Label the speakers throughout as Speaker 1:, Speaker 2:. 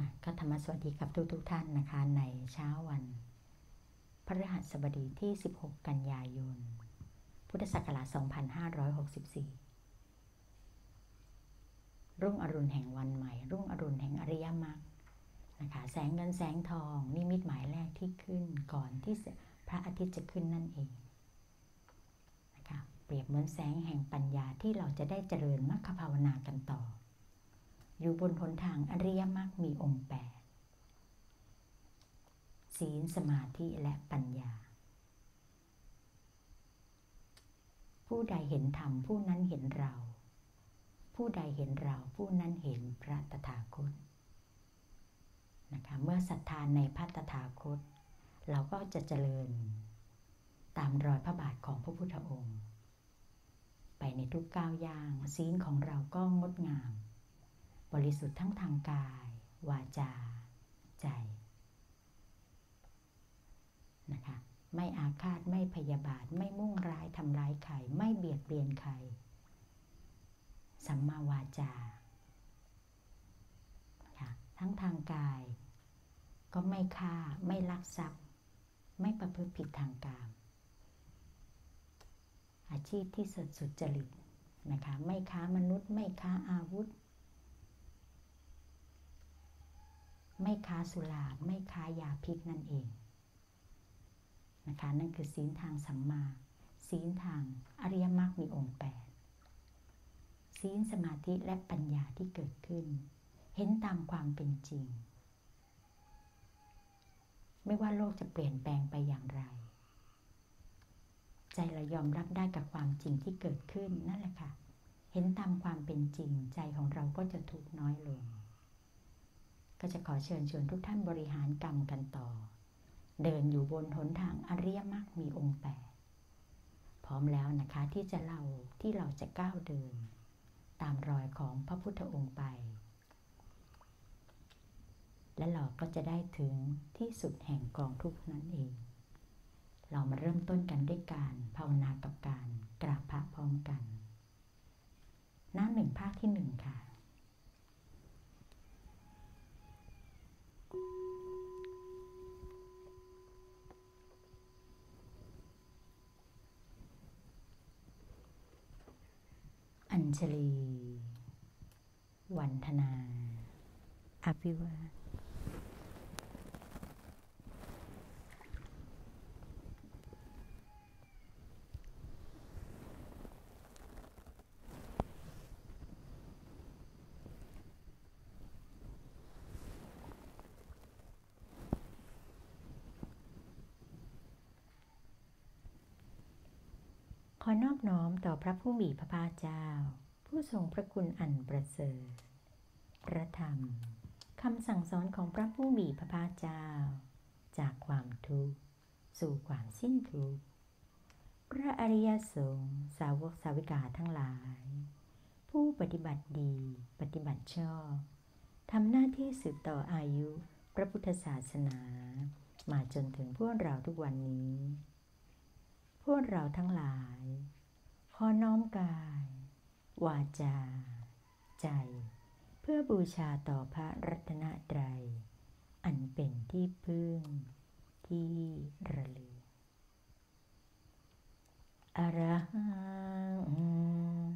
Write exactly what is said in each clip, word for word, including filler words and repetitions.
Speaker 1: ก็ธรรมสวัสดีกับทุกทุกท่านนะคะในเช้าวันพฤหัสบดีที่สิบหกกันยายนพุทธศักราชสองพันห้าร้อยหกสิบสี่รุ่งอรุณแห่งวันใหม่รุ่งอรุณแห่งอริยมรรคนะคะแสงเงินแสงทองนิมิตหมายแรกที่ขึ้นก่อนที่พระอาทิตย์จะขึ้นนั่นเองนะคะเปรียบเหมือนแสงแห่งปัญญาที่เราจะได้เจริญมรรคภาวนากันต่ออยู่บนหนทางอริยมรรคมีองค์แปดศีลสมาธิและปัญญาผู้ใดเห็นธรรมผู้นั้นเห็นเราผู้ใดเห็นเราผู้นั้นเห็นพระตถาคตนะคะเมื่อศรัทธาในพระตถาคตเราก็จะเจริญตามรอยพระบาทของพระพุทธองค์ไปในทุกก้าวย่างศีลของเราก็งดงามบริสุทธิ์ทั้งทางกายวาจาใจนะคะไม่อาฆาตไม่พยาบาทไม่มุ่งร้ายทำร้ายใครไม่เบียดเบียนใครสัมมาวาจาค่ะทั้งทางกายก็ไม่ฆ่าไม่ลักทรัพย์ไม่ประพฤติผิดทางกามอาชีพที่สุจริตนะคะไม่ค้ามนุษย์ไม่ค้าอาวุธไม่ค้าสุราไม่ค้ายาพิษนั่นเองนะคะนั่นคือศีลทางสัมมาศีลทางอริยมรรคมีองค์แปดศีลสมาธิและปัญญาที่เกิดขึ้นเห็นตามความเป็นจริงไม่ว่าโลกจะเปลี่ยนแปลงไปอย่างไรใจเรายอมรับได้กับความจริงที่เกิดขึ้นนั่นแหละค่ะเห็นตามความเป็นจริงใจของเราก็จะทุกข์น้อยลงก็จะขอเชิญชวนทุกท่านบริหารกรรมกันต่อเดินอยู่บนหนทางอริยมรรคมีองค์แปดพร้อมแล้วนะคะที่จะเราที่เราจะก้าวเดินตามรอยของพระพุทธองค์ไปและเราก็จะได้ถึงที่สุดแห่งกองทุกข์นั่นเองเรามาเริ่มต้นกันด้วยการภาวนากับการกราบพระพร้อมกันหน้าหนึ่งภาคที่หนึ่งค่ะอัญชลีวันธนาอภิวาทขอนอบน้อมต่อพระผู้มีพระภาคเจ้าผู้ทรงพระคุณอันประเสริฐพระธรรมคำสั่งสอนของพระผู้มีพระภาคเจ้าจากความทุกข์สู่ความสิ้นทุกข์พระอริยสงฆ์สาวกสาวิกาทั้งหลายผู้ปฏิบัติดีปฏิบัติชอบทำหน้าที่สืบต่ออายุพระพุทธศาสนามาจนถึงพวกเราทุกวันนี้พวกเราทั้งหลายขอน้อมกายวาจาใจเพื่อบูชาต่อพระรัตนตรัยอันเป็นที่พึ่งที่ระลึกอรหัง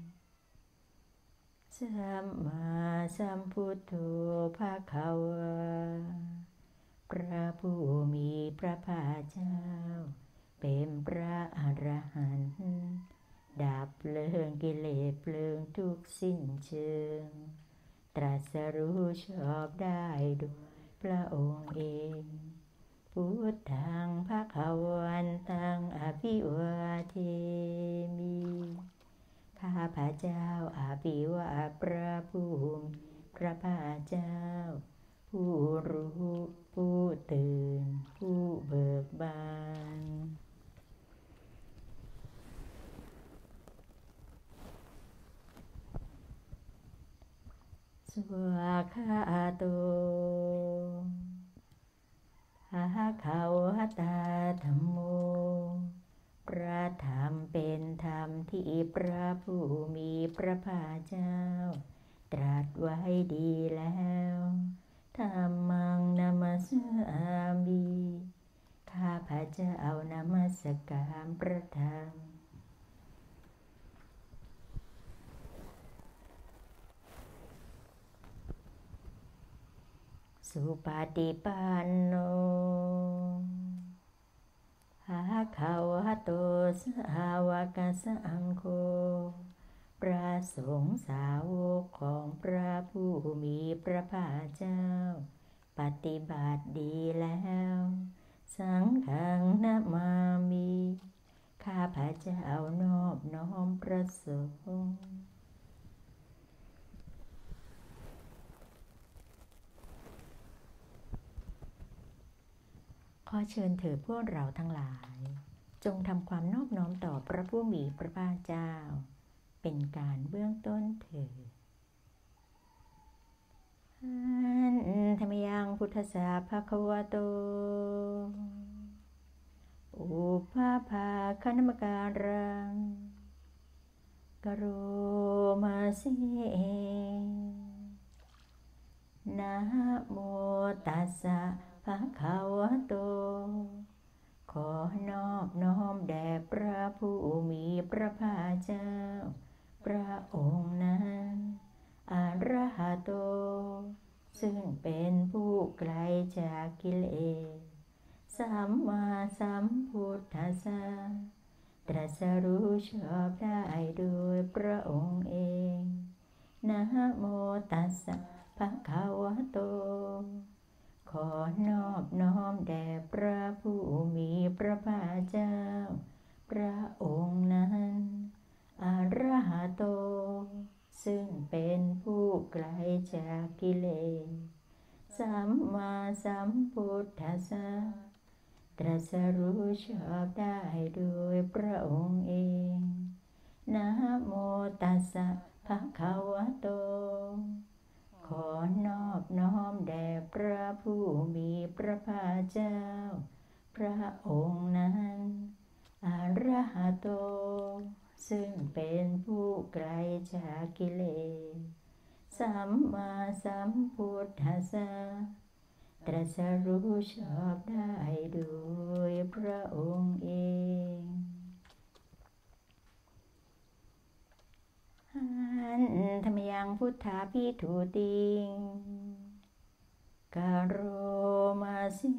Speaker 1: สัมมาสัมพุทโธภควาพระผู้มีพระภาคเจ้าเป็นพระอรหันต์ดับเพลิงกิเลสเพลิงทุกสิ้นเชิงตรัสรู้ชอบได้ด้วยพระองค์เองพุทธังภควันตังอภิวาเทมิข้าพระเจ้าอภิวาทพระผู้มีพระภาคเจ้าผู้รู้ผู้ตื่นผู้เบิกบานสวากขาโตภะคะวะตาธัมโมพระธรรมเป็นธรรมที่พระผู้มีพระภาคเจ้าตรัสไว้ดีแล้วทธัมมังนามัสสามิข้าพเจ้านมัสการพระธรรมสุปฏิปันโนภะคะวะโตสาวกสังโฆพระสงฆ์สาวกของพระผู้มีพระภาคเจ้าปฏิบัติดีแล้วสังฆังนะมามิข้าพเจ้านอบน้อมพระสงฆ์ขอเชิญเถิดพวกเราทั้งหลายจงทำความนอบน้อมต่อพระผู้มีพระภาคเจ้าเป็นการเบื้องต้นเถิดธัมมยังพุทธัสสะภะคะวะโตอุปาภาคณมการังกโรมาเสนะโมตัสสะภะคะวะโตขอนอบน้อมแด่พระผู้มีพระภาคเจ้าพระองค์นั้นอะระหะโตซึ่งเป็นผู้ไกลจากกิเลสสัมมาสัมพุทธัสสะตรัสรู้ชอบได้โดยพระองค์เองนะโมตัสสะภะคะวะโตขอนอบน้อมแด่พระผู้มีพระภาคเจ้าพระองค์นั้นอะระหะโตซึ่งเป็นผู้ไกลจากกิเลสสัมมาสัมพุทธัสสะตรัสรู้ชอบได้โดยพระองค์เองนะโมตัสสะภะคะวะโตขอนอบน้อมแด่พระผู้มีพระภาคเจ้าพระองค์นั้นอะระหะโตซึ่งเป็นผู้ไกลจากกิเลสสัมมาสัมพุทธัสสะตรัสรู้ชอบได้โดยพระองค์เองธัมมยังพุทธาภิทุติงกโรมาเส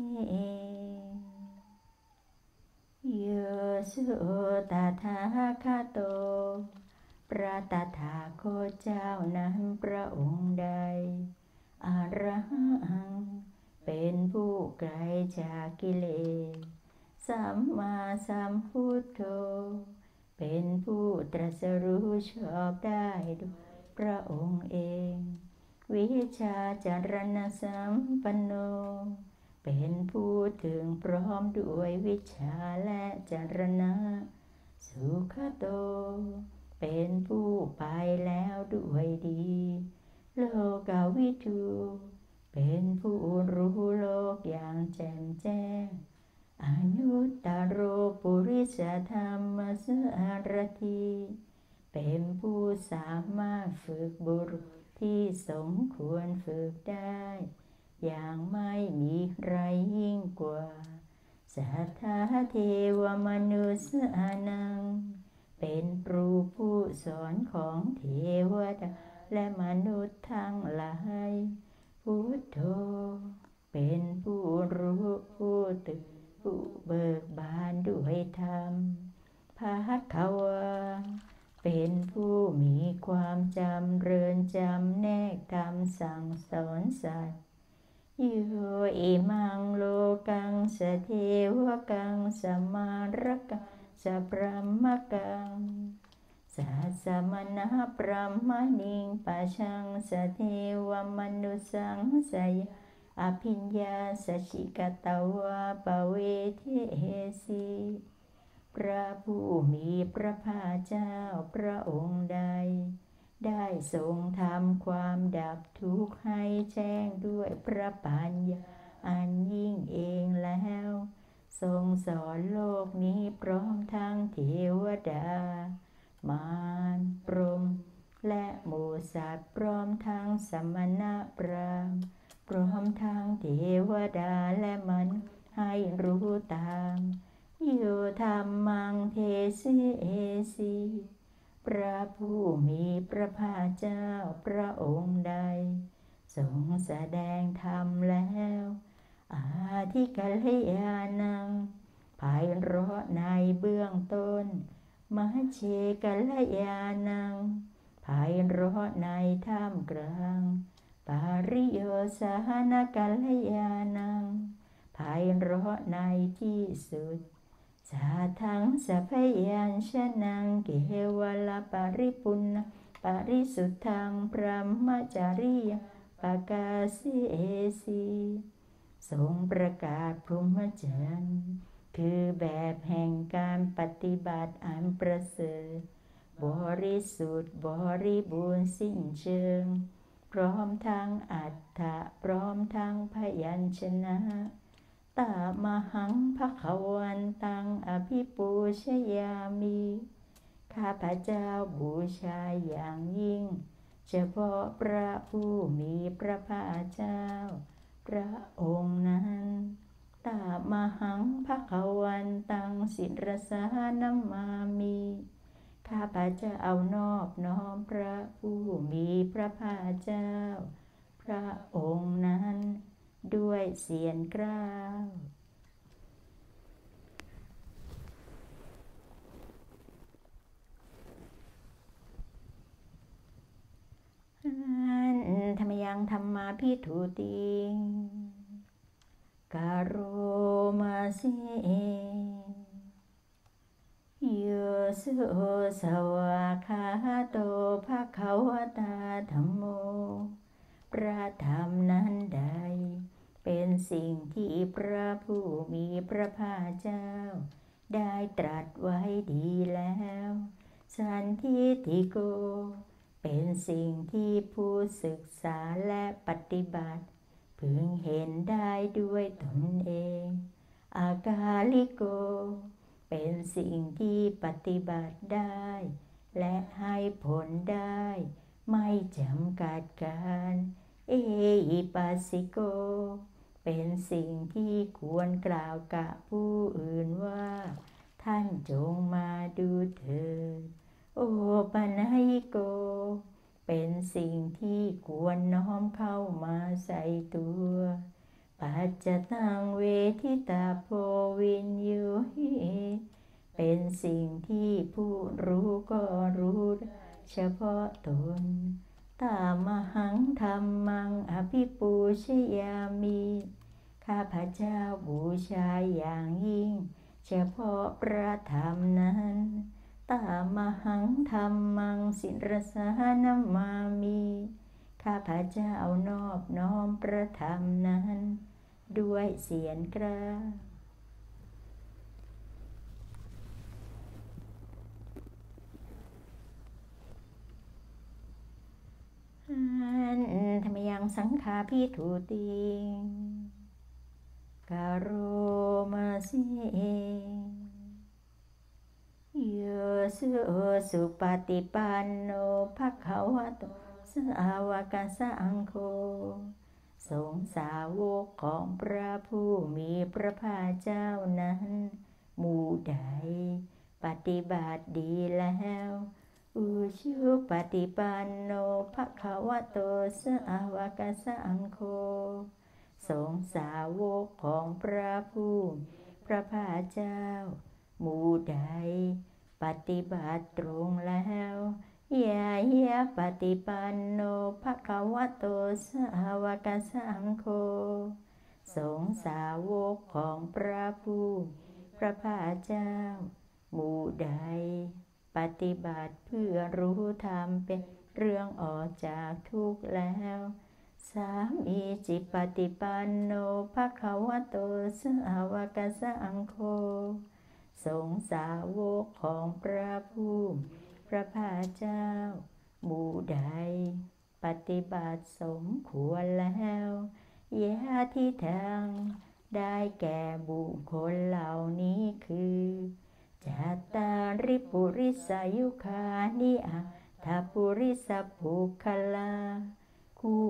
Speaker 1: โยสุตถาคโตพระตถาคตเจ้านั้นพระองค์ใดอะระหังเป็นผู้ไกลจากกิเลสสัมมาสัมพุทโธเป็นผู้ตรัสรู้ชอบได้ด้วยพระองค์เองวิชาจารณสัมปันโนเป็นผู้ถึงพร้อมด้วยวิชาและจารณะสุขโตเป็นผู้ไปแล้วด้วยดีโลกวิทูเป็นผู้รู้โลกอย่างแจ่มแจ้งอนุตตโรปุริสธรรมสารถีเป็นผู้สามารถฝึกบุรุษที่สมควรฝึกได้อย่างไม่มีใครยิ่งกว่าสัทธาเทวมนุษย์นังเป็นครูผู้สอนของเทวดาและมนุษย์ทั้งหลายพุทโธเป็นผู้รู้ผู้ตื่นผู้เบิกบานด้วยธรรมภคะวาเป็นผู้มีความจำเริญจำแนกธรรมสั่งสอนสัตว์โยอิมังโลกังสเทวกังสมารกังสพรหมกังสัสสมณะพรหมณิงปัชชังสเทวมนุสังสยอภิญญาสชิกตวาปเวทิเหสีพระผู้มีพระภาคเจ้าพระองค์ใดได้ทรงทำความดับทุกข์ให้แจ้งด้วยพระปัญญาอันยิ่งเองแล้วทรงสอนโลกนี้พร้อมทั้งเทวดามารพรหมและหมู่สัตว์พร้อมทั้งสมณะพราหมณ์พรวมทั้งเทวดาและมันให้รู้ตามโยธรรมังเทเสสีพระผู้มีพระภาคเจ้าพระองค์ใดทรงแสดงธรรมแล้วอาทิกัลยาณังไพเราะในเบื้องต้นมัชเชกัลยาณังไพเราะในท่ามกลางปาริโยสานกัลยาณังไพเราะในที่สุดสาทังสัพยัญชนะเกวลปริปุณณปริสุทธังพรหมจาริยปกาเสสีทรงประกาศพรหมจรรย์คือแบบแห่งการปฏิบัติอันประเสริฐบริสุทธิ์บริบูรณ์สิ้นเชิงพร้อมทั้งอัฏฐะพร้อมทั้งพยัญชนะตามหังภควันตังอภิปูชยามิข้าพเจ้าบูชาอย่างยิ่งเฉพาะพระผู้มีพระภาคเจ้าพระองค์นั้นตามหังภควันตังศิรสานัมมามิข้าพเจ้านอบน้อมพระผู้มีพระภาคเจ้าพระองค์นั้นด้วยเสียงกล้าวธรรมยังธรรมาภิทุติงกโรมาเสโยโสสวากขาโตภควตาธัมโมพระธรรมนั้นใดเป็นสิ่งที่พระผู้มีพระภาคเจ้าได้ตรัสไว้ดีแล้วสันทิฏฐิโกเป็นสิ่งที่ผู้ศึกษาและปฏิบัติพึงเห็นได้ด้วยตนเองอากาลิโกเป็นสิ่งที่ปฏิบัติได้และให้ผลได้ไม่จำกัดการเอหิปัสสิโกเป็นสิ่งที่ควรกล่าวกับผู้อื่นว่าท่านจงมาดูเถิดโอปนัยโกเป็นสิ่งที่ควรน้อมเข้ามาใส่ตัวปัจจตังเวทิตาโพวินยูหิเป็นสิ่งที่ผู้รู้ก็รู้เฉพาะตนตามหังธรรมังอภิปูชยามิข้าพเจ้าบูชาอย่างยิ่งเฉพาะพระธรรมนั้นตามหังธรรมังศิรสานัมมามิข้าพเจ้านอบน้อมพระธรรมนั้นด้วยเสียงกล้าวธรรมยังสังฆาภิทุติงกโรมาเสโยโสสุปฏิปันโนภควโตสาวกสังโฆสงฆ์สาวกของพระผู้มีพระภาคเจ้านั้นหมู่ใดปฏิบัติดีแล้วอุชุปฏิปันโนภควโตสาวกสังโฆสงฆ์สาวกของพระผู้พระภาคเจ้าหมู่ใดปฏิบัติตรงแล้วยายะปฏิปันโนภควโตสาวกสังโฆสงฆ์สาวกของพระผู้พระภาคเจ้าหมู่ใดปฏิบัติเพื่อรู้ธรรมเป็นเรื่องออกจากทุกข์แล้วสามีจิปฏิปันโนภควโตสาวกสังโฆสงฆ์สาวกของพระผู้พระภาคเจ้าหมู่ใดปฏิบัติสมควรแล้วยะทิทางได้แก่บุคคลเหล่านี้คือจัตตาริปุริสายุคานิอัตถปุริสปุคลาคู่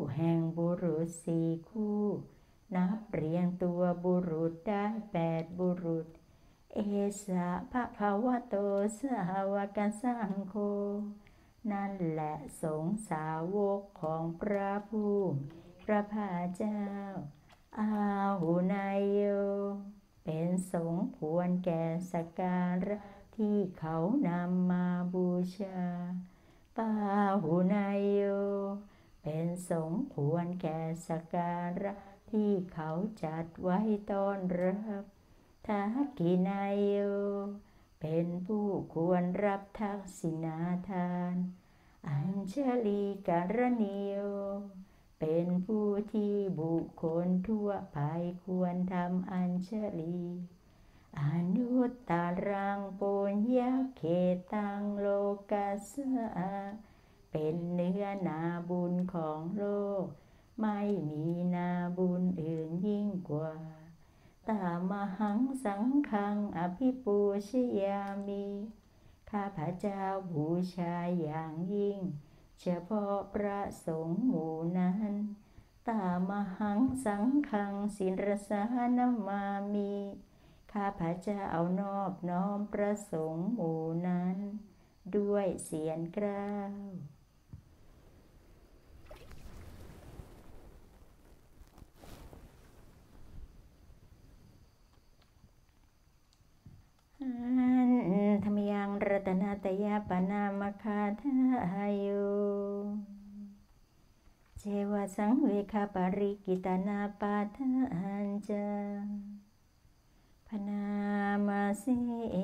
Speaker 1: แห่งบุรุษสี่คู่นับเรียงตัวบุรุษได้แปดบุรุษเอสะภะคะวะโตสาวกสังโฆนั่นแหละสงฆ์สาวกของพระผู้พระภาคเจ้าอาหุนายโยเป็นสงฆ์ควรแก่สักการะที่เขานำมาบูชาปาหุนายโยเป็นสงฆ์ควรแก่สักการะที่เขาจัดไว้ต้อนรับทักขินายโยเป็นผู้ควรรับทักษิณาทานอัญชลีการณิโยเป็นผู้ที่บุคคลทั่วไปควรทำอัญชลีอนุตตรังปุญญเขตังโลกัสสะเป็นเนื้อนาบุญของโลกไม่มีนาบุญอื่นยิ่งกว่าตามหังสังฆังอภิปูชยามิข้าพเจ้าบูชาอย่างยิ่งเฉพาะพระสงฆ์หมู่นั้นตามหังสังฆังศิรสานามามิข้าพเจ้านอบน้อมพระสงฆ์หมู่นั้นด้วยเสียงกล้าวธรรมยังรัตนาตยาปนามคาทายโยเจวสังเวคาปาริกิตานาปาทานจาพนามาสิ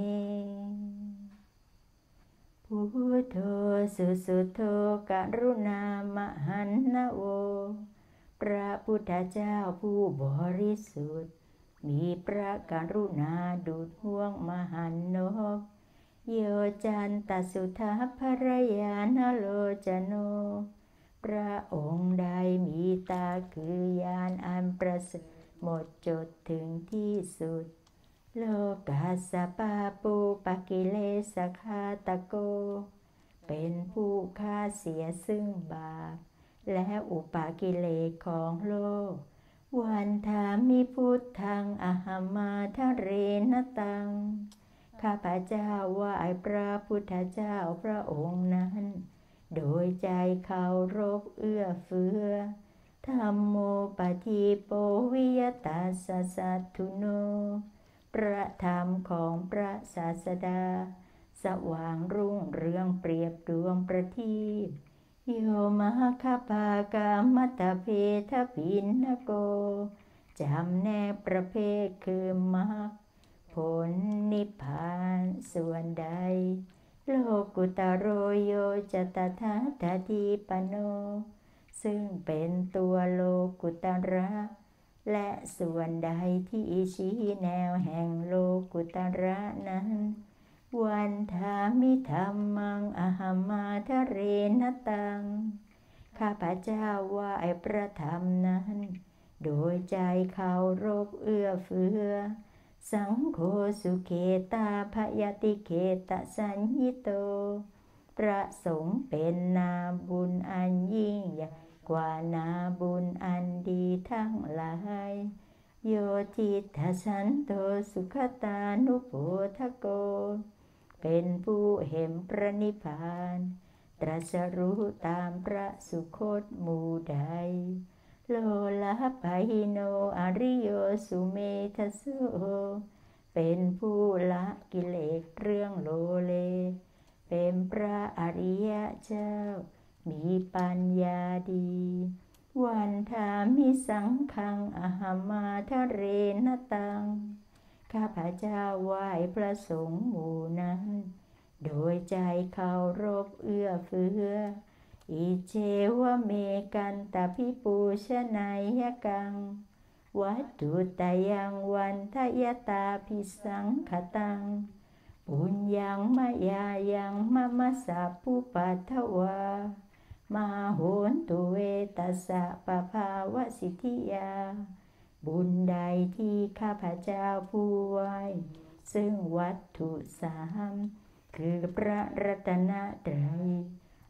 Speaker 1: พุทโธสุสุโธกรุณามหันนะโวพระพุทธเจ้าผู้บริสุทธิ์มีพระกรุณาดุจห่วงมหันนบโยจันตสุทัพภรยานโลจโนพระองค์ใดมีตาคือยานอันประเสริฐหมดจดถึงที่สุดโลกัสสปาปูปกิเลสคาตโกเป็นผู้ฆ่าเสียซึ่งบาปและอุปกิเลสของโลกวันธามิพุทธังอหัมมาทะเรนตังข้าพเจ้าไหว้พระพุทธเจ้าพระองค์นั้นโดยใจเคารพเอื้อเฟื้อธัมโมปฏิโปวิยตัสสะสัทธุโนพระธรรมของพระศาสดาสว่างรุ่งเรืองเปรียบดวงประทีปโยมหคปากามัตตเพทปินนโกจำแนกประเภทคือมรรคผลนิพพานส่วนใดโลกุตโรโยจตถาตถิปโนซึ่งเป็นตัวโลกุตระและส่วนใดที่ชี้แนวแห่งโลกุตระนั้นวันธามิธัมมังอหัมมาทะเรนตังข้าพเจ้าไหว้พระธรรมนั้นโดยใจเคารพเอื้อเฟื้อสังโฆสุเขตาภยติเขตสัญญิโตพระสงฆ์เป็นนาบุญอันยิ่งใหญ่กว่านาบุญอันดีทั้งหลายโยทิทัสสันโตสุขตานุโพธโกเป็นผู้เห็นพระนิพพานตรัสรู้ตามพระสุคตหมู่ใดโลลาภหิโนอริโยสุเมทโสเป็นผู้ละกิเลสเรื่องโลเลเป็นพระอริยเจ้ามีปัญญาดีวันธามิสังฆังอหัมมาทะเรนตังข้าพเจ้าไหว้พระสงฆ์หมู่นั้นโดยใจเคารพเอื้อเฟื้ออิเจวะเมกันตพิปูชนายกังวัตถุตยังวันทยตาภิสังขตังปุญญังมายายังมะมะสะปุปัทวามาโหนตุเวตัสสะปะภาวะสิทธิยาบุญใดที่ข้าพเจ้าผู้ไหว้ซึ่งวัตถุสามคือพระรัตนตรัย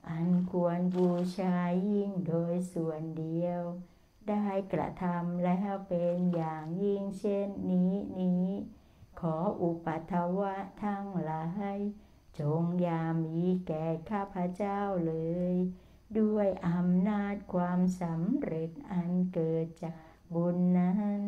Speaker 1: อันควรบูชายิ่งโดยส่วนเดียวได้กระทำแล้วเป็นอย่างยิ่งเช่นนี้นี้ขออุปัฏฐวะทั้งหลายจงอย่ามีแก่ข้าพเจ้าเลยด้วยอำนาจความสำเร็จอันเกิดจากบุญนั้น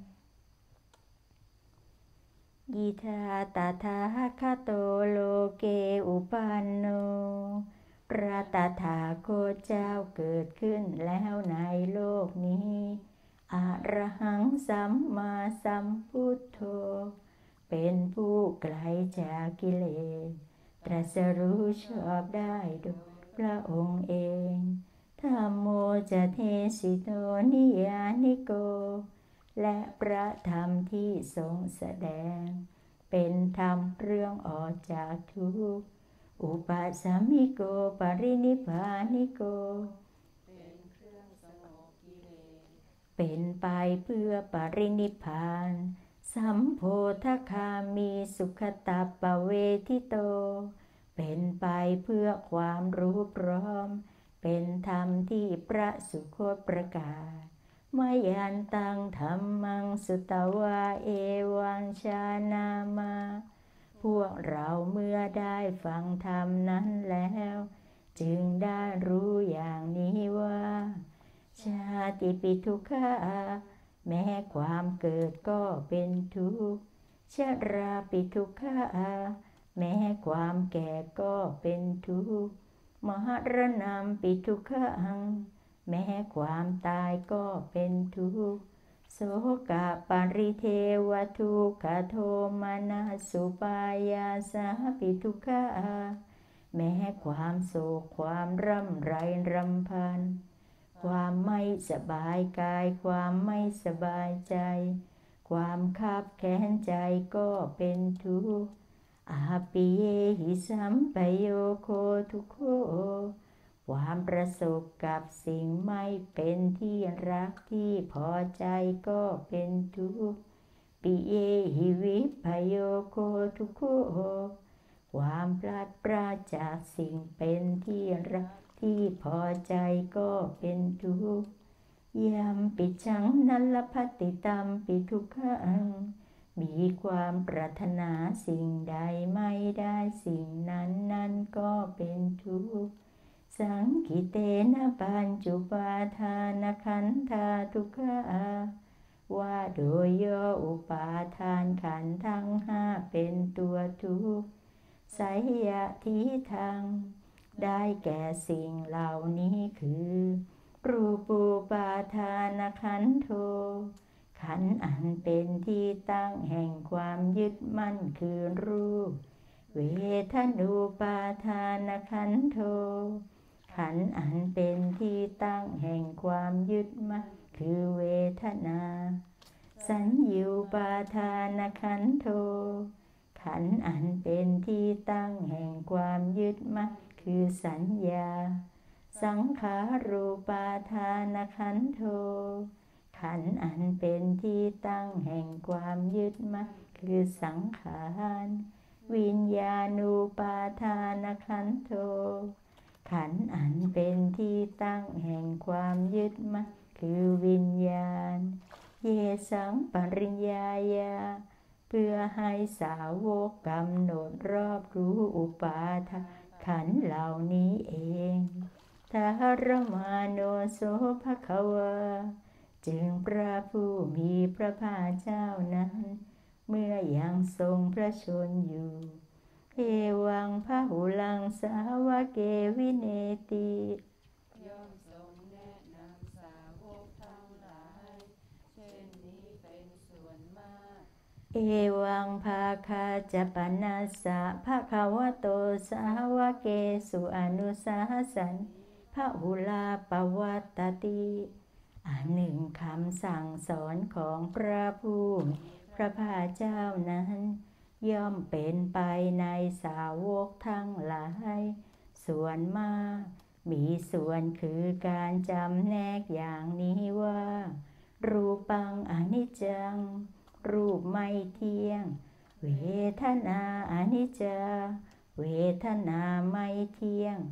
Speaker 1: ยิทาตถาคโตโลเกอุปันโนพระตถาคตเจ้าเกิดขึ้นแล้วในโลกนี้อรหังสัมมาสัมพุทโธเป็นผู้ไกลจากกิเลสตรัสรู้ชอบได้โดยพระองค์เองธัมโมจะเทสิโตนิยานิโกและพระธรรมที่ทรงแสดงเป็นธรรมเรื่องออกจากทุกข์อุปสัมมิโกปรินิพพานิโกเป็นเครื่องสงบกิเลสเป็นไปเพื่อปรินิพพานสัมโพธคามีสุขตัปปเวทิโตเป็นไปเพื่อความรู้พร้อมเป็นธรรมที่พระสุคตประกาศมยันตังธัมมังสุตวาเอวังชานามาพวกเราเมื่อได้ฟังธรรมนั้นแล้วจึงได้รู้อย่างนี้ว่าชาติปิทุกขาแม้ความเกิดก็เป็นทุกข์ชราปิทุกขาแม้ความแก่ก็เป็นทุกข์มรณะปิทุกขังแม้ความตายก็เป็นทุกข์โสกปริเทวทุกขโทมนัสสุปายาสาปิทุกขาแม้ความโศกความร่ำไรรำพันความไม่สบายกายความไม่สบายใจความคับแค้นใจก็เป็นทุกข์อาปิเยหิสัมปโยโคทุกโขความประสบกับสิ่งไม่เป็นที่รักที่พอใจก็เป็นทุกข์ปิเยหิวิปโยโคทุกโขความพลัดพรากจากสิ่งเป็นที่รักที่พอใจก็เป็นทุกข์ยัมปิชังนัลภัตติตัมปิทุกขังมีความปรารถนาสิ่งใดไม่ได้สิ่งนั้นนั้นก็เป็นทุกข์สังคิเตนะปัญจุปาทานขันธาทุกขาว่าโดยย่ออุปาทานขันธ์ทั้งห้าเป็นตัวทุกข์ไสยทิทังได้แก่สิ่งเหล่านี้คือรูปูปาทานขันโธขันธ์อันเป็นที่ตั้งแห่งความยึดมั่นคือรูปเวทนูปาทานขันโธขันธ์อันเป็นที่ตั้งแห่งความยึดมั่นคือเวทนาสัญญูปาทานขันโธขันธ์อันเป็นที่ตั้งแห่งความยึดมั่นคือสัญญาสังขารูปาทานขันโธขันธ์อันเป็นที่ตั้งแห่งความยึดมั่นคือสังขารวิญญาณูปาทานขันโธขันธ์อันเป็นที่ตั้งแห่งความยึดมั่นคือวิญญาณเยสังปริญญายาเพื่อให้สาวกกำหนดรอบรู้อุปาทานขันธ์เหล่านี้เองทารมาโนโสภควาจึงพระผู้มีพระภาคเจ้านั้นเมื่อยังทรงพระชนอยู่เอวังพหุลังสาวเกวิเนติย่อมทรงแนะนำสาวกทั้งหลายเช่นนี้เป็นส่วนมากเอวังภาคาจะปนัสสะภควโตสาวเกสุอนุสาสันพหุลาปวัตตติอันหนึ่งคำสั่งสอนของพระผู้มีพระภาคเจ้านั้นย่อมเป็นไปในสาวกทั้งหลายส่วนมากมีส่วนคือการจำแนกอย่างนี้ว่ารูปังอนิจจังรูปไม่เที่ยงเวทนาอนิจจาเวทนาไม่เที่ยง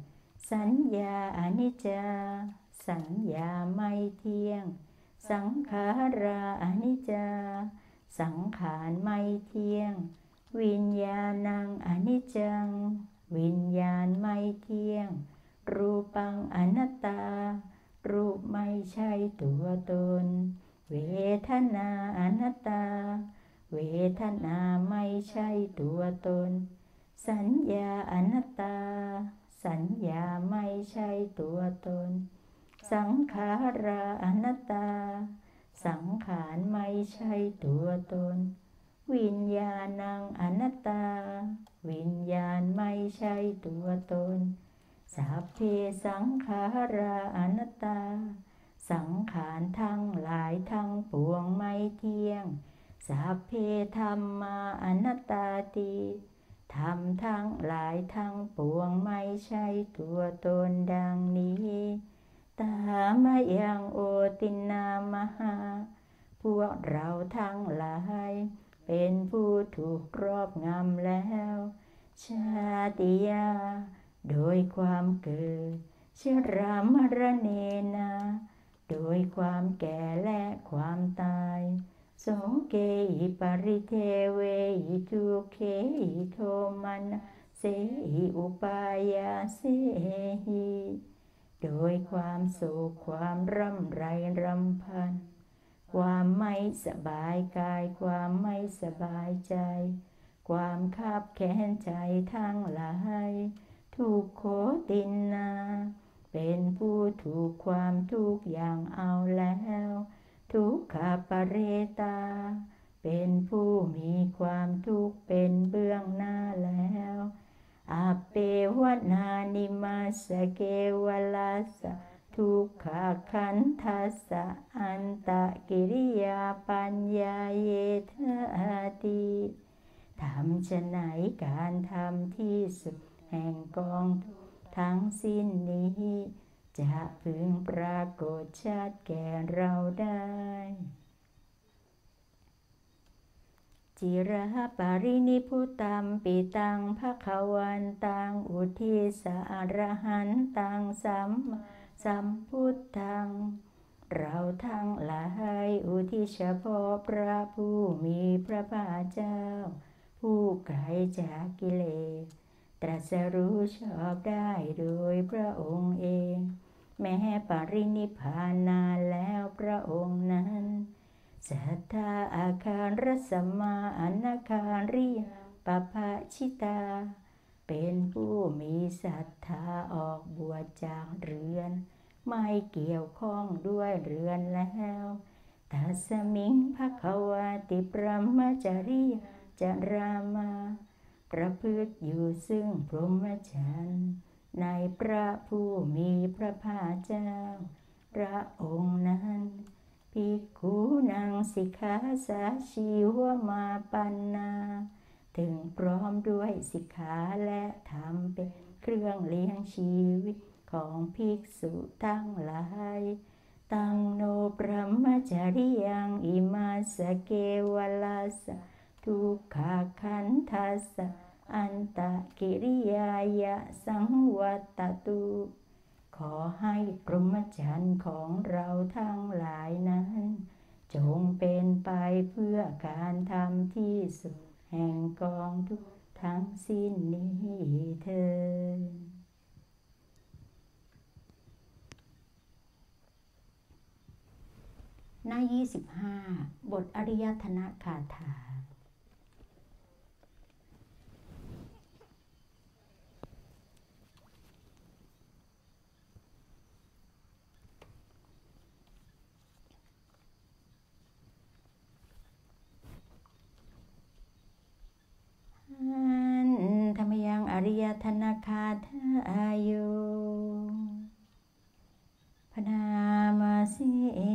Speaker 1: สัญญาอนิจจาสัญญาไม่เที่ยงสังขาราอนิจจาสังขารไม่เที่ยงวิญญาณังอนิจจังวิญญาณไม่เที่ยงรูปังอนัตตารูปไม่ใช่ตัวตนเวทนาอนัตตาเวทนาไม่ใช่ตัวตนสัญญาอนัตตาสัญญาไม่ใช่ตัวตนสังขาราอนัตตาสังขารไม่ใช่ตัวตนวิญญาณังอนัตตาวิญญาณไม่ใช่ตัวตนสัพเพสังขาราอนัตตาสังขารทั้งหลายทั้งปวงไม่เที่ยงสัพเพธัมมาอนัตตาติธรรมทั้งหลายทั้งปวงไม่ใช่ตัวตนดังนี้ตามยังโอตินามหาพวกเราทั้งหลายเป็นผู้ถูกครอบงำแล้วชาติยาโดยความเกิดชรามรณเนนะโดยความแก่และความตายโสเกหิปริเทเวหิทุเขหิโทมันเสหิอุปายาเสหิโดยความโศกความร่ำไรรำพันความไม่สบายกายความไม่สบายใจความคับแค้นใจทั้งหลายทุกโขตินนาเป็นผู้ถูกความทุกข์อย่างเอาแล้วทุกขปเรตาเป็นผู้มีความทุกข์เป็นเบื้องหน้าแล้วอาเปวนานิมาสเกวลัสสะทุกขขันธัสสะอันตะกิริยาปัญญาเยทาติทำฉะไหนการทำที่สุดแห่งกองทุกข์ทั้งสิ้นนี้จะพึงปรากฏชัดแก่เราได้จิระปารินิพุตัมปิตังภคะวันตังอุทิสอรหันตังสัมมาสัมพุทธังเราทั้งหลายอุทิศเฉพาะพระผู้มีพระภาคเจ้าผู้ไกลจากกิเลสตรัสรู้ชอบได้โดยพระองค์เองแม้ปรินิพพานนานแล้วพระองค์นั้นสัทธาอาคารสัมมาอนาคาริยปภะชิตาเป็นผู้มีศรัทธาออกบวชจากเรือนไม่เกี่ยวข้องด้วยเรือนแล้วตัสมิงภควาติปรหมจริยจรามาประพฤติอยู่ซึ่งพรหมจรรย์ในพระผู้มีพระภาคเจ้าพระองค์นั้นภิกขุนังสิกขาสาชีวมาปันนาถึงพร้อมด้วยสิกขาและธรรมเป็นเครื่องเลี้ยงชีวิตของภิกษุทั้งหลายตังโนปรหมจริยังอิมาสเกวลัสสะทุกขขันธัสสะอันตะกิริยายะสังวัตตุขอให้พรหมจรรย์ของเราทั้งหลายนั้นจงเป็นไปเพื่อการทำที่สุดแห่งกองทุกข์ทั้งสิ้นนี้เถิดหน้ายี่สิบห้าบทอริยธนคาถาธรรมยังอริยธนคาถาอายุพนามาสิ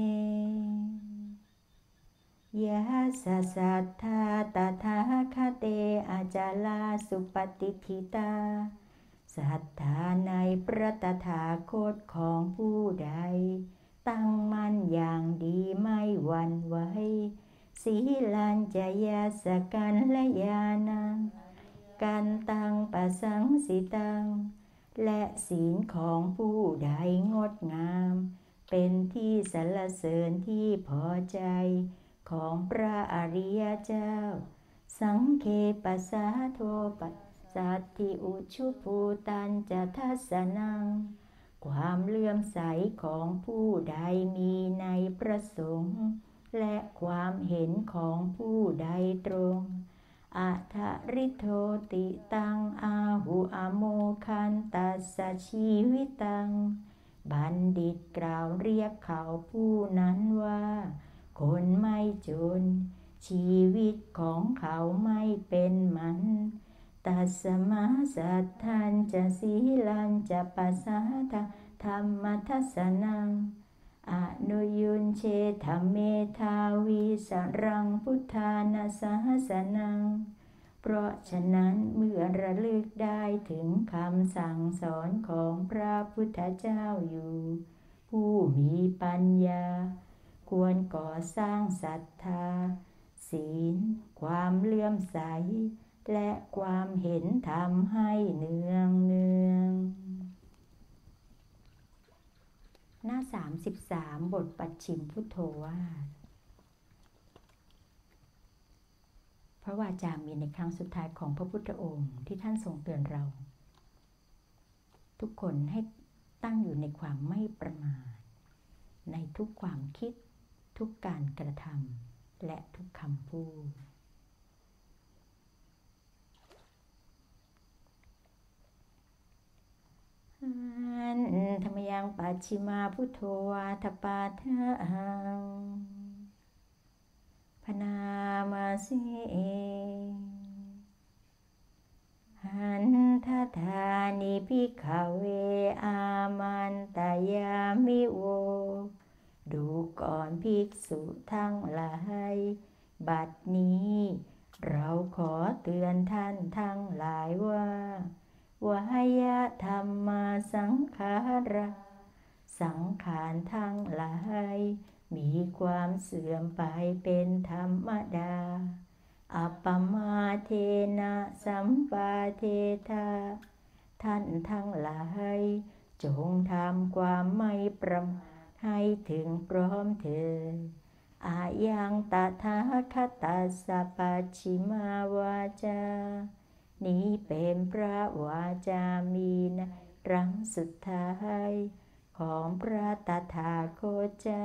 Speaker 1: ยะสัสสัทธาตถาคเตอาจาลาสุปฏิทิตาศรัทธาในพระตถาคตของผู้ใดตั้งมั่นอย่างดีไม่หวั่นไหวสีลัญจยาสกันและญาณังกันตังปะสังสิตังและศีลของผู้ใดงดงามเป็นที่สรรเสริญที่พอใจของพระอริยเจ้าสังเคปัสสาโทปัสสัตถิอุชุภูตัญจะทัสสนังความเลื่อมใสของผู้ใดมีในพระสงฆ์และความเห็นของผู้ใดตรงอัทธริโทติตังอาหุอโมคันตัสสะชีวิตังบัณฑิตกล่าวเรียกเขาผู้นั้นว่าคนไม่จนชีวิตของเขาไม่เป็นมันตัสสมาสัทธันจะสีลันจะปัสสาทะธรรมทัสสนังอนุยุนเชธเมธาวิสรังพุทธานาสาสนังเพราะฉะนั้นเมื่อระลึกได้ถึงคำสั่งสอนของพระพุทธเจ้าอยู่ผู้มีปัญญาควรก่อสร้างศรัทธาศีลความเลื่อมใสและความเห็นธรรมให้เนืองเนืองหน้าสามสิบสามบทปัจฉิมพุทโธวาทพระวาจามีในครั้งสุดท้ายของพระพุทธองค์ที่ท่านทรงเตือนเราทุกคนให้ตั้งอยู่ในความไม่ประมาทในทุกความคิดทุกการกระทำและทุกคำพูดธรรมยังปัจฉิมาพุทโธวาทปาทังพนามาสิหันทธานิภิกขเวอามันตายามิโวดูก่อนภิกษุทั้งหลายบัดนี้เราขอเตือนท่านทั้งหลายว่าวายธรรมาสังขาราสังขารทั้งหลายมีความเสื่อมไปเป็นธรรมดาอัปปมาเทนะสัมปาเทธาท่านทั้งหลายจงทำความไม่ประมาทให้ถึงพร้อมเถิดอายังตถาคตัสสะปัจฉิมาวาจานี้เป็นพระวาจามีในครั้งสุดท้ายของพระตถาคตเจ้า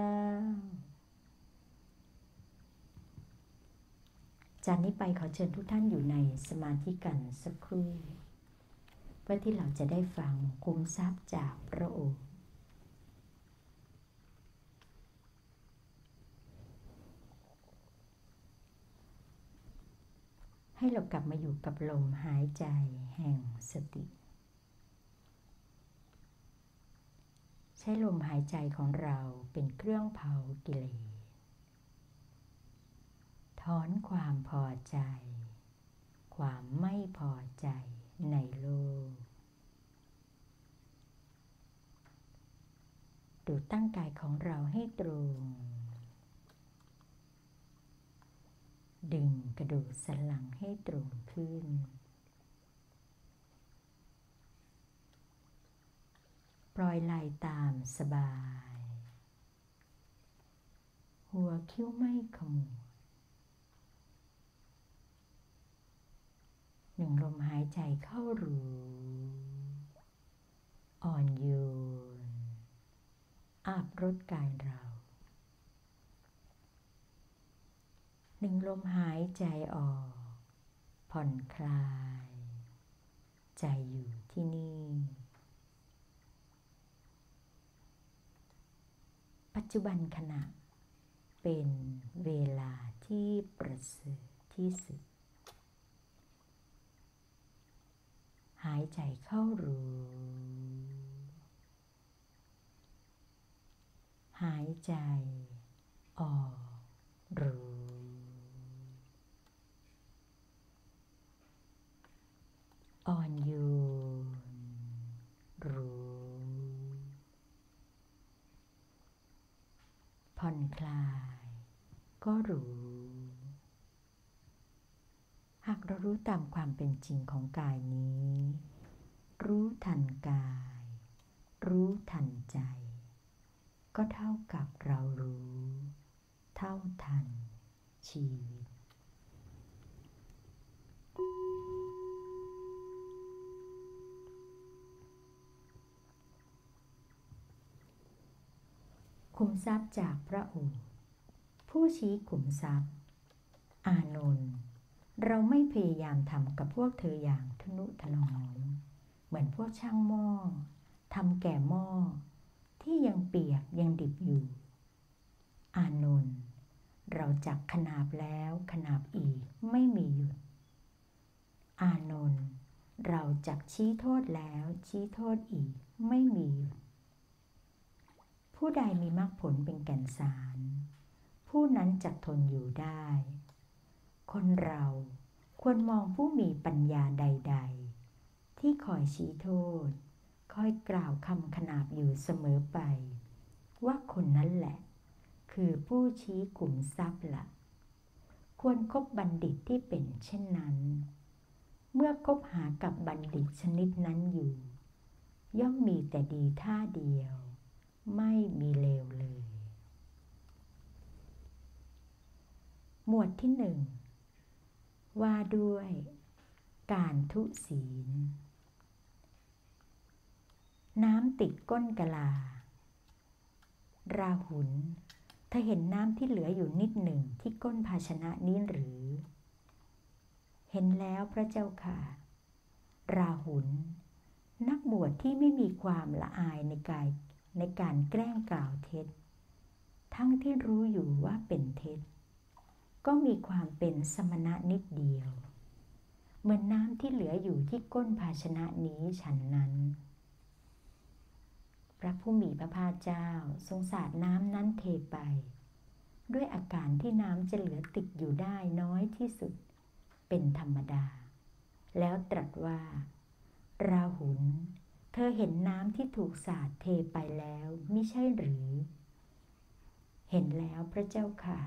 Speaker 1: จากนี้ไปขอเชิญทุกท่านอยู่ในสมาธิกันสักครู่เพื่อที่เราจะได้ฟังคุ้มทรัพย์จากพระองค์ให้เรากลับมาอยู่กับลมหายใจแห่งสติใช้ลมหายใจของเราเป็นเครื่องเผากิเลสถอนความพอใจความไม่พอใจในโลกดูตั้งกายของเราให้ตรงดึงกระดูกสันหลังให้ตรงขึ้นปล่อยไหล่ตามสบายหัวคิ้วไม่ขมวดหนึ่งลมหายใจเข้ารู้อ่อนโยนอาบรดกายเราหนึ่งลมหายใจออกผ่อนคลายใจอยู่ที่นี่ปัจจุบันขณะเป็นเวลาที่ประเสริฐที่สุดหายใจเข้ารู้หายใจออกรู้อ่อนโยนรู้ผ่อนคลายก็รู้หากเรารู้ตามความเป็นจริงของกายนี้รู้ทันกาย รู้ทันใจ ก็เท่ากับเรารู้ เท่าทันชีวิตขุมทรัพย์จากพระโอษฐ์ผู้ชี้ขุมทรัพย์ อานนท์เราไม่พยายามทำกับพวกเธออย่างทนุถนอมเหมือนพวกช่างหม้อทำแก่หม้อที่ยังเปียกยังดิบอยู่ อานนท์เราจักขนาบแล้วขนาบอีกไม่มีหยุด อานนท์เราจักชี้โทษแล้วชี้โทษอีกไม่มีหยุด ผู้ใดมีมรรคผลเป็นแก่นสาร ผู้นั้นจักทนอยู่ได้ คนเราควรมองผู้มีปัญญาใดๆที่คอยชี้โทษคอยกล่าวคำขนาบอยู่เสมอไปว่าคนนั้นแหละคือผู้ชี้ขุมทรัพย์ละควรคบบัณฑิตที่เป็นเช่นนั้น เมื่อคบหากับบัณฑิตชนิดนั้นอยู่ย่อมมีแต่ดีท่าเดียวไม่มีเลวเลย หมวดที่หนึ่งว่าด้วยการทุศีล น้ำติดก้นกะลา ราหุลเธอเห็นน้ำที่เหลืออยู่นิดหนึ่งที่ก้นภาชนะนี้หรือ เห็นแล้วพระเจ้าค่ะ ราหุลนักบวชที่ไม่มีความละอายในกายในการแกล้งกล่าวเท็จทั้งที่รู้อยู่ว่าเป็นเท็จก็มีความเป็นสมณะนิดเดียวเหมือนน้ำที่เหลืออยู่ที่ก้นภาชนะนี้ฉันนั้นพระผู้มีพระภาคเจ้าทรงสาดน้ำนั้นเทไปด้วยอาการที่น้ำจะเหลือติดอยู่ได้น้อยที่สุดเป็นธรรมดาแล้วตรัสว่าราหุลเธอเห็นน้ำที่ถูกสาดเทไปแล้วมิใช่หรือเห็นแล้วพระเจ้าค่ะ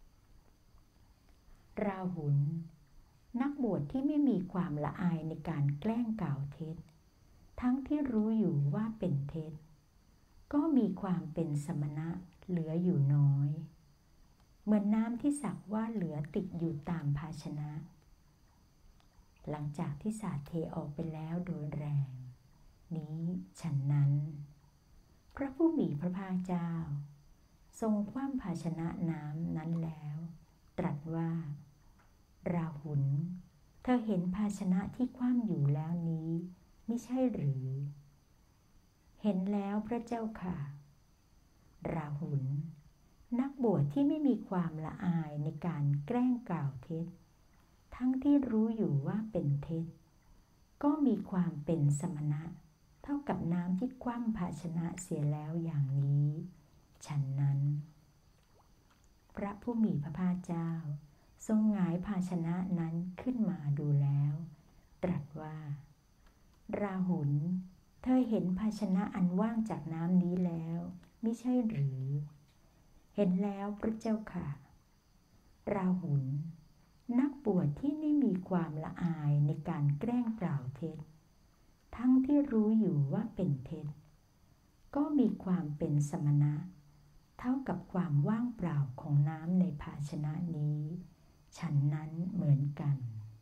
Speaker 1: ราหุลนักบวชที่ไม่มีความละอายในการแกล้งกล่าวเท็จทั้งที่รู้อยู่ว่าเป็นเท็จก็มีความเป็นสมณะเหลืออยู่น้อยเหมือนน้ำที่สักว่าเหลือติดอยู่ตามภาชนะหลังจากที่สาดเทออกไปแล้วโดยแรงนี้ฉันนั้นพระผู้มีพระภาคเจ้าทรงคว่ำภาชนะน้ำนั้นแล้วตรัสว่าราหุลเธอเห็นภาชนะที่คว่ำอยู่แล้วนี้มิใช่หรือเห็นแล้วพระเจ้าค่ะราหุลนักบวชที่ไม่มีความละอายในการแกล้งกล่าวเท็จทั้งที่รู้อยู่ว่าเป็นเท็จก็มีความเป็นสมณะเท่ากับน้ำที่คว่ำภาชนะเสียแล้วอย่างนี้ฉันนั้นพระผู้มีพระภาคเจ้าทรงหงายภาชนะนั้นขึ้นมาดูแล้วตรัสว่าราหุลเธอเห็นภาชนะอันว่างจากน้ำนี้แล้วมิใช่หรือเห็นแล้วพระเจ้าค่ะราหุลนักบวชที่ไม่มีความละอายในการแกล้งกล่าวเท็จทั้งที่รู้อยู่ว่าเป็นเท็จก็มีความเป็นสมณะเท่ากับความว่างเปล่าของน้ำในภาชนะนี้ฉันนั้นเหมือนกัน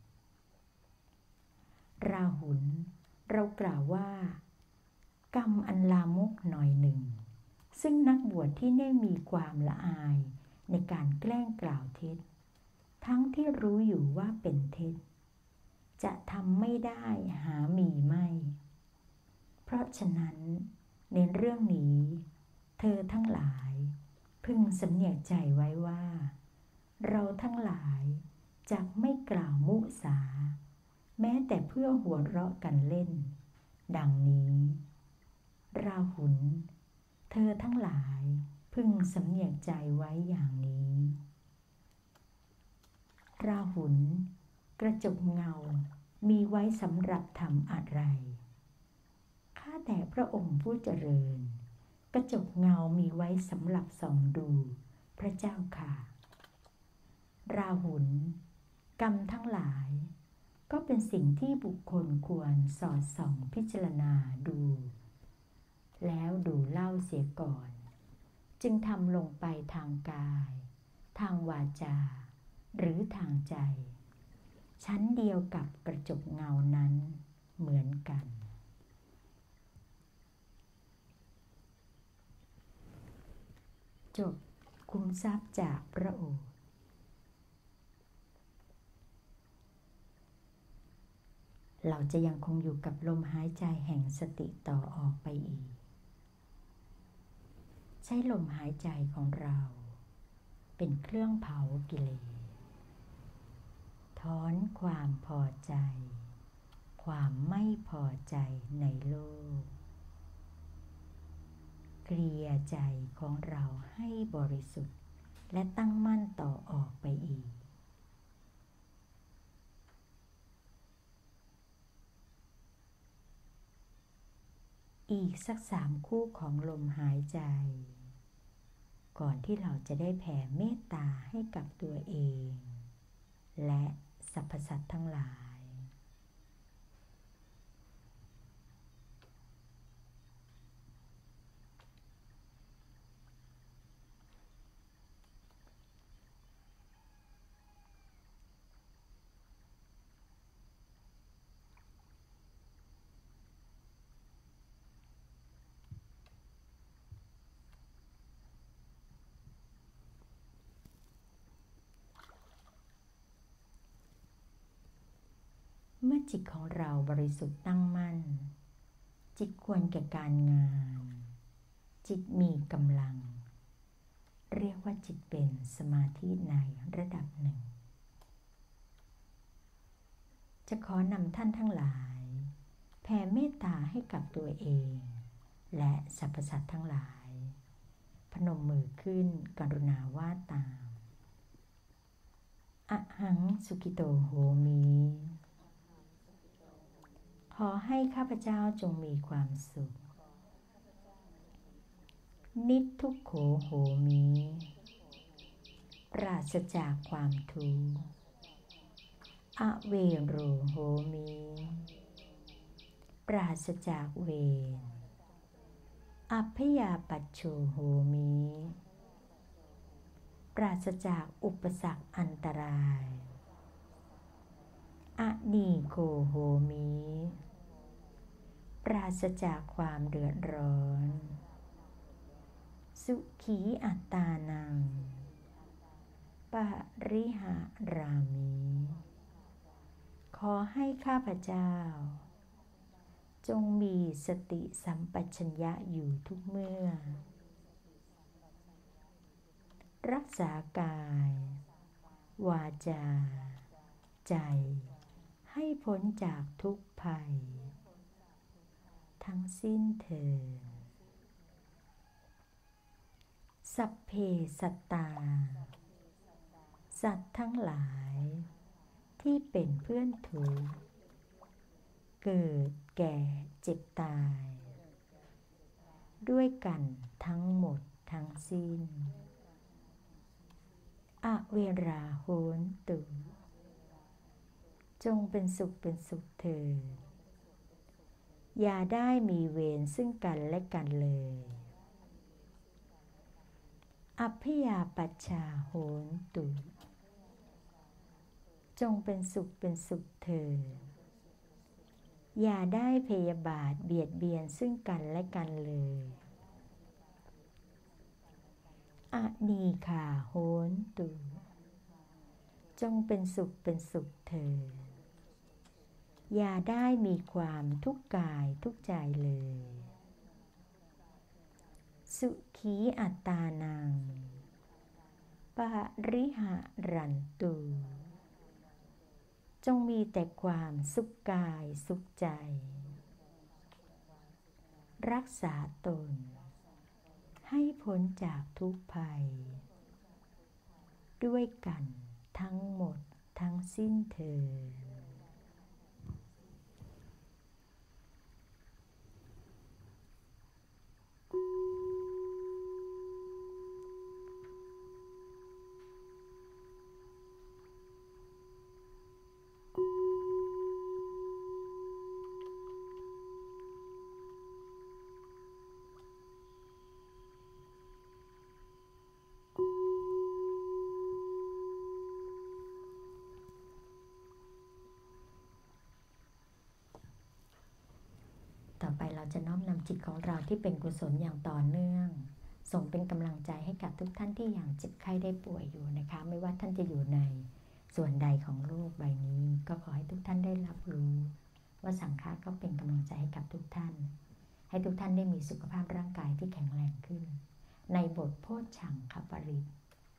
Speaker 1: ราหุลเรากล่าวว่ากรรมอันลามกหน่อยหนึ่งซึ่งนักบวชที่ไม่มีความละอายในการแกล้งกล่าวเท็จทั้งที่รู้อยู่ว่าเป็นเท็จจะทำไม่ได้หามีไม่เพราะฉะนั้นในเรื่องนี้เธอทั้งหลายพึงสำเนียกใจไว้ว่าเราทั้งหลายจะไม่กล่าวมุสาแม้แต่เพื่อหัวเราะกันเล่นดังนี้ราหุลเธอทั้งหลายพึงสำเนียกใจไว้อย่างนี้ราหุลกระจกเงามีไว้สำหรับทำอะไรข้าแต่พระองค์ผู้เจริญกระจกเงามีไว้สำหรับส่องดูพระเจ้าค่ะราหุลกรรมทั้งหลายก็เป็นสิ่งที่บุคคลควรสอดส่องพิจารณาดูแล้วดูเล่าเสียก่อนจึงทำลงไปทางกายทางวาจาหรือทางใจชั้นเดียวกับกระจกเงานั้นเหมือนกันจบคุ้มทรัพย์จากพระโอษฐ์เราจะยังคงอยู่กับลมหายใจแห่งสติต่อออกไปอีกใช้ลมหายใจของเราเป็นเครื่องเผากิเลสถอนความพอใจความไม่พอใจในโลกเคลียร์ใจของเราให้บริสุทธิ์และตั้งมั่นต่อออกไปอีกอีกสักสามคู่ของลมหายใจก่อนที่เราจะได้แผ่เมตตาให้กับตัวเองและสรรพสัตว์ทั้งหลายเมื่อจิตของเราบริสุทธิ์ตั้งมั่นจิตควรแก่การงานจิตมีกำลังเรียกว่าจิตเป็นสมาธิในระดับหนึ่งจะขอนำท่านทั้งหลายแผ่เมตตาให้กับตัวเองและสรรพสัตว์ทั้งหลายพนมมือขึ้นกรุณาว่าตามอะหังสุขิโตโหมิขอให้ข้าพเจ้าจงมีความสุขนิจทุกโขโหมิปราศจากความทุกข์อเวโรโหมิปราศจากเวรอัพพยาปัชโชโหมิปราศจากอุปสรรคอันตรายอนีโกโหมิปราศจากความเดือดร้อนสุขีอัตตานังปริหารามิขอให้ข้าพเจ้าจงมีสติสัมปชัญญะอยู่ทุกเมื่อรักษากายวาจาใจให้พ้นจากทุกภัยทั้งสิ้นเถิดสัพเพสัตตาสัตว์ทั้งหลายที่เป็นเพื่อนทุกข์เกิดแก่เจ็บตายด้วยกันทั้งหมดทั้งสิ้นอเวราโหนตุจงเป็นสุขเป็นสุขเถิดอย่าได้มีเวรซึ่งกันและกันเลยอัพพยาปัชชาโหนตุจงเป็นสุขเป็นสุขเถิดอย่าได้พยาบาทเบียดเบียนซึ่งกันและกันเลยอนีฆาโหนตุจงเป็นสุขเป็นสุขเถิดอย่าได้มีความทุกข์กายทุกข์ใจเลยสุขีอัตตานังปริหารันตุจงมีแต่ความสุขกายสุขใจรักษาตนให้พ้นจากทุกภัยด้วยกันทั้งหมดทั้งสิ้นเถิดไปเราจะน้อมนำจิตของเราที่เป็นกุศลอย่างต่อเนื่องส่งเป็นกำลังใจให้กับทุกท่านที่อย่างเจ็บไข้ได้ป่วยอยู่นะคะไม่ว่าท่านจะอยู่ในส่วนใดของโลกใบนี้ก็ขอให้ทุกท่านได้รับรู้ว่าสังฆะก็เป็นกำลังใจให้กับทุกท่านให้ทุกท่านได้มีสุขภาพร่างกายที่แข็งแรงขึ้นในบทโพชฌังคปริต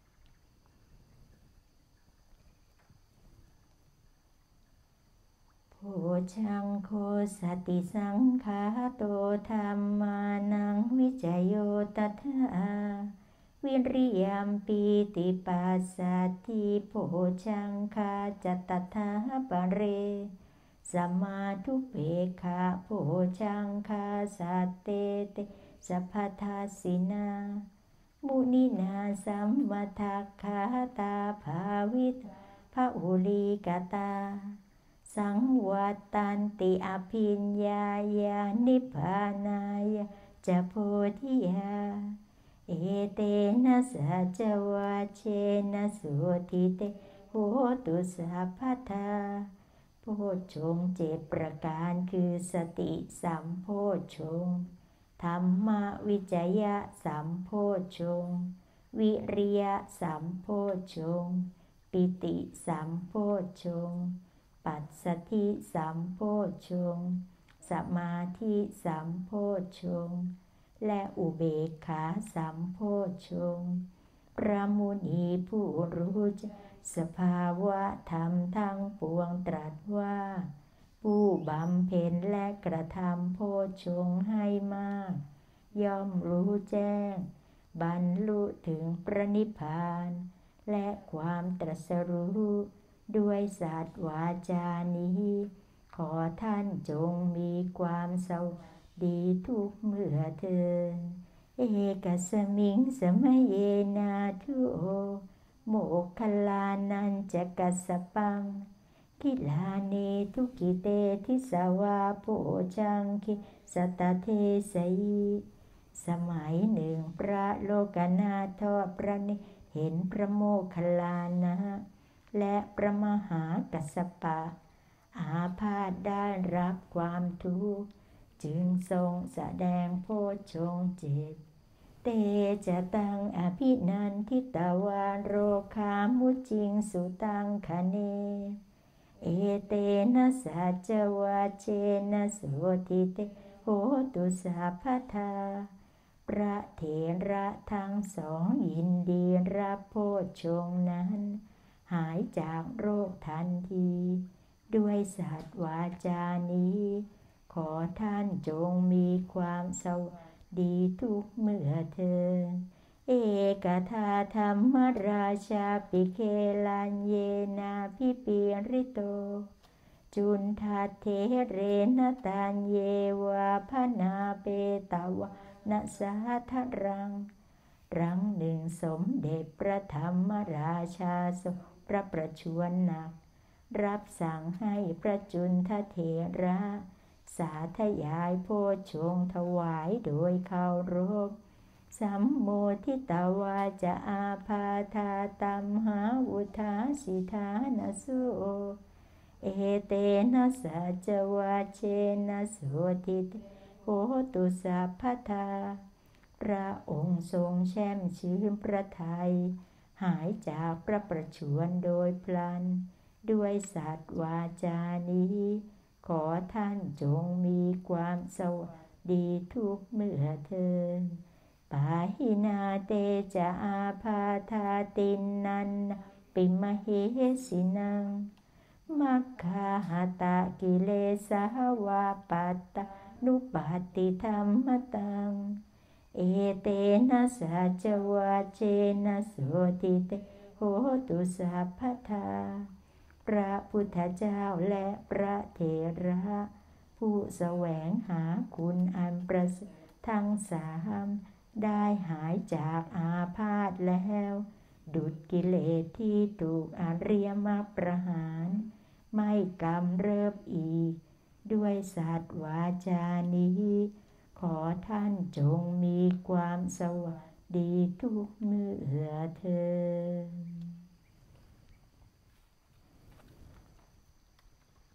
Speaker 1: โพชังโคสติสังขาโตธัมมานังวิจโยตถาวิริยมปีติปัสสติโพชังคาจัตตถาปเรสัมมาทุเปกขาโพชังคาสัตเตเตสัพพทัสสินามุนินาสัมมาทัคขาตาภาวิตภาอุลีกตาสังวัตตันติอภิญญายานิพพานายะจะโพธิยาเอเตนะสัจวาเชนะสุทิเตโหตุสัพพทาโพชฌงค์เจ็ดประการคือสติสัมโพชฌงค์ธรรมวิจยะสัมโพชฌงค์วิริยะสัมโพชฌงค์ปิติสัมโพชฌงค์ปัสสัทธิสัมโพชฌงค์สมาธิสัมโพชฌงค์และอุเบกขาสัมโพชฌงค์พระมุนีผู้รู้จักสภาวะธรรมทั้งปวงตรัสว่าผู้บำเพ็ญและกระทำโพชฌงค์ให้มากย่อมรู้แจ้งบรรลุถึงพระนิพพานและความตรัสรู้ด้วยสัตย์วาจานี้ขอท่านจงมีความสวัสดีทุกเมื่อเถิดเอกสมิงสมัยเยนาทุโอโมคคัลลานันจะกัสสปังกิลาเนทุกิเตทิสาวาโพชังคิสตเทสยีสมัยหนึ่งพระโลกนาถทอดพระเนตรเห็นพระโมคคัลลานะและพระมหากัสสปะอาพาธได้รับความทุกข์จึงทรงแสดงโพชฌงค์เจ็ดเตจะตังอภินันทิตาวาโรคามุจิงสุตังคเนเอเตนะสัจวาเชนะโสติเตโหตุสัพพทาพระเถระทั้งสองยินดีรับโพชฌงค์นั้นหายจากโรคทันทีด้วยสัตย์วาจานี้ขอท่านจงมีความสวัสดีทุกเมื่อเถิดเอกทาธรรมราชาปิเคลันเยนาพิปิริโตจุนทัตเถเรนตันเยวาพนาเปตวะนะสาทรังรังหนึ่งสมเด็จพระธรรมราชาทรงพระประชวรหนักรับสั่งให้พระจุนทเถระสาธยายโพชฌงค์ถวายโดยเคารพสัมโมทิตาวาจะอาพาธาตัมหาวุธาสิทานะสุเอเตนะสัจวาเชนะโสติเตโหตุสัพพทาพระองค์ทรงแช่มชื่นพระทัยหายจากพระประชวรโดยพลันด้วยสัตย์วาจานี้ขอท่านจงมีความสวัสดีทุกเมื่อเถิดปาหินาเตจะอาพาธาตินนันปิมเหสินังมัคคาหตะกิเลสาวาปัตตานุปัตติธรรมตังเอเตนะสัจวาเชนะโสติเตโหตุสัพพทาพระพุทธเจ้าและพระเถระผู้แสวงหาคุณอันประเสริฐทั้งสามได้หายจากอาพาธแล้วดุจกิเลสที่ถูกอริยมรรคประหารไม่กำเริบอีกด้วยสัตย์วาจานี้ขอท่านจงมีความสวัสดีทุกเมื่อเถิด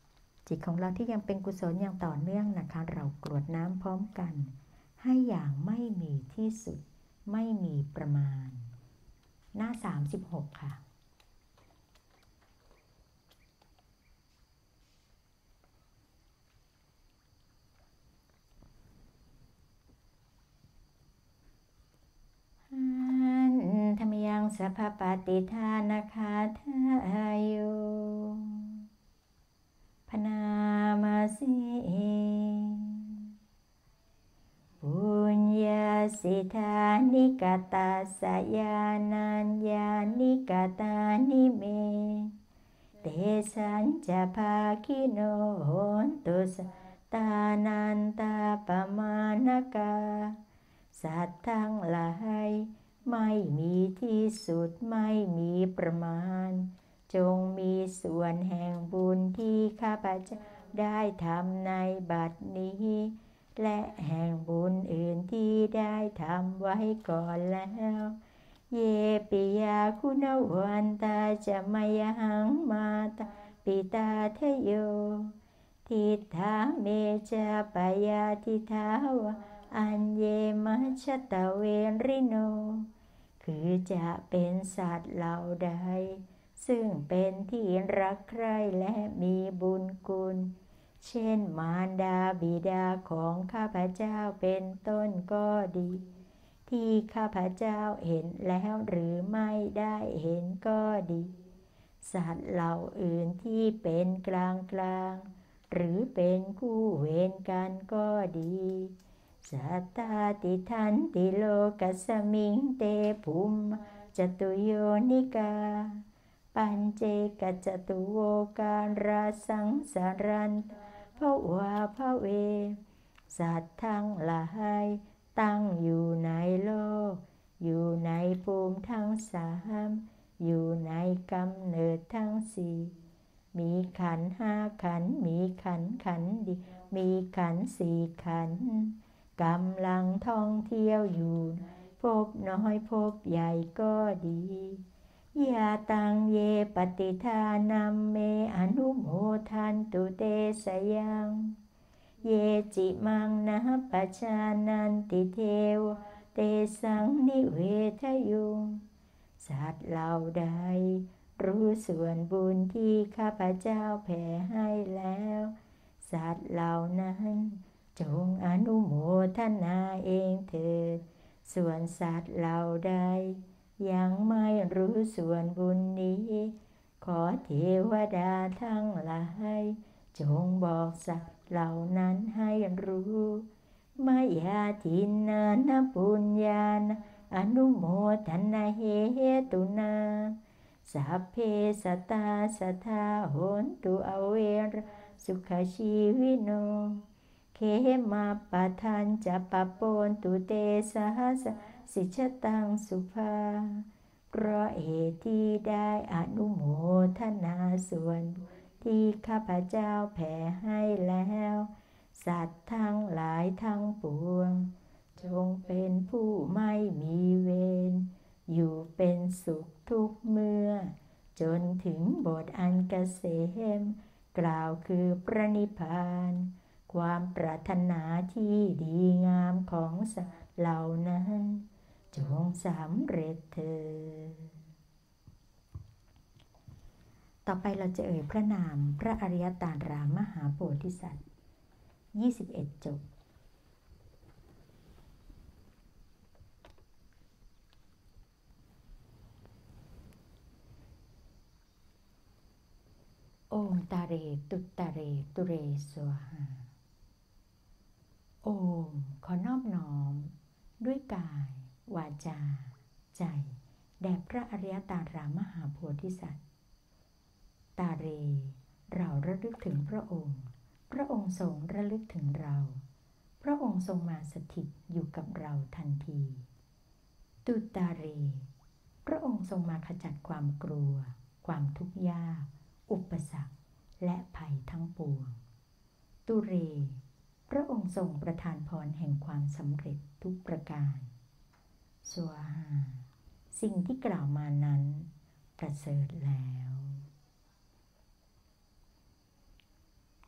Speaker 1: จิตของเราที่ยังเป็นกุศลอย่างต่อเนื่องนะคะเรากรวดน้ำพร้อมกันให้อย่างไม่มีที่สุดไม่มีประมาณหน้าสามสิบหกค่ะธรรมยังสัพพปฏิทานาคาทายโยพนามาสิปุญญาสิทานิกตาสยานัญญานิกตานิเมเตสัญจะภาคิโนโหนตุสตานันตาปมานกาสัตว์ทั้งหลายไม่มีที่สุดไม่มีประมาณจงมีส่วนแห่งบุญที่ข้าพเจ้าได้ทำในบัดนี้และแห่งบุญอื่นที่ได้ทำไว้ก่อนแล้วเยปิยาคุณวันตาจะมายังมาตาปิตาเทโยทิฏฐาเมจาปยาทิทาวะอัญเยมัชตะเวริโนคือจะเป็นสัตว์เหล่าใดซึ่งเป็นที่รักใคร่และมีบุญคุณเช่นมารดาบิดาของข้าพเจ้าเป็นต้นก็ดีที่ข้าพเจ้าเห็นแล้วหรือไม่ได้เห็นก็ดีสัตว์เหล่าอื่นที่เป็นกลางกลางหรือเป็นคู่เวรกันก็ดีสัตตาติทันติโลกัสมิงเตภุมจตุโยนิกาปัญเจกจตุโวการาสังสารันภวาภเวสัตว์ทั้งหลายตั้งอยู่ในโลกอยู่ในภูมิทั้งสามอยู่ในกำเนิดทั้งสี่มีขันธ์ห้าขันธ์มีขันธ์ขันธ์ดีมีขันธ์สี่ขันธ์กำลังท่องเที่ยวอยู่พบน้อยพบใหญ่ก็ดียาตังเยปฏิทานัมเมอนุโมทันตุเตสยังเยจิมังนะปัจจานันติเทวเตสังนิเวทยุงสัตว์เหล่าใดรู้ส่วนบุญที่ข้าพเจ้าแผ่ให้แล้วสัตว์เหล่านั้นจงอนุโมทนาเองเถิดส่วนสัตว์เหล่าใดยังไม่รู้ส่วนบุญนี้ขอเทวดาทั้งหลายจงบอกสัตว์เหล่านั้นให้รู้มายาทินนานปุญญาณอนุโมทนาเหตุนาสัพเพสัตตาสัทธาโหนตุอเวรสุขชีวิโนเขมาปะทันจะปะปนตุเตสหัสสิชตังสุภาเพราะเหตุที่ได้อนุโมทนาส่วนที่ข้าพเจ้าแผ่ให้แล้วสัตว์ทั้งหลายทั้งปวงจงเป็นผู้ไม่มีเวรอยู่เป็นสุขทุกเมื่อจนถึงบทอันเกษมกล่าวคือพระนิพพานความปรารถนาที่ดีงามของสัตว์เหล่านั้นจงสำเร็จเถิดต่อไปเราจะเอ่ยพระนามพระอริยตารามหาโพธิสัตว์ยี่สิบเอ็ดจบโอมตาเรตุตาเรตุเรสวหาโอมขอนอบน้อมด้วยกายวาจาใจแด่พระอริยตารามหาโพธิสัตว์ตาเรเราระลึกถึงพระองค์พระองค์ทรงระลึกถึงเราพระองค์ทรงมาสถิตอยู่กับเราทันทีตุตาเรพระองค์ทรงมาขจัดความกลัวความทุกข์ยากอุปสรรคและภัยทั้งปวงตุเรพระองค์ทรงประทานพรแห่งความสำเร็จทุกประการสวาหาสิ่งที่กล่าวมานั้นประเสริฐแล้ว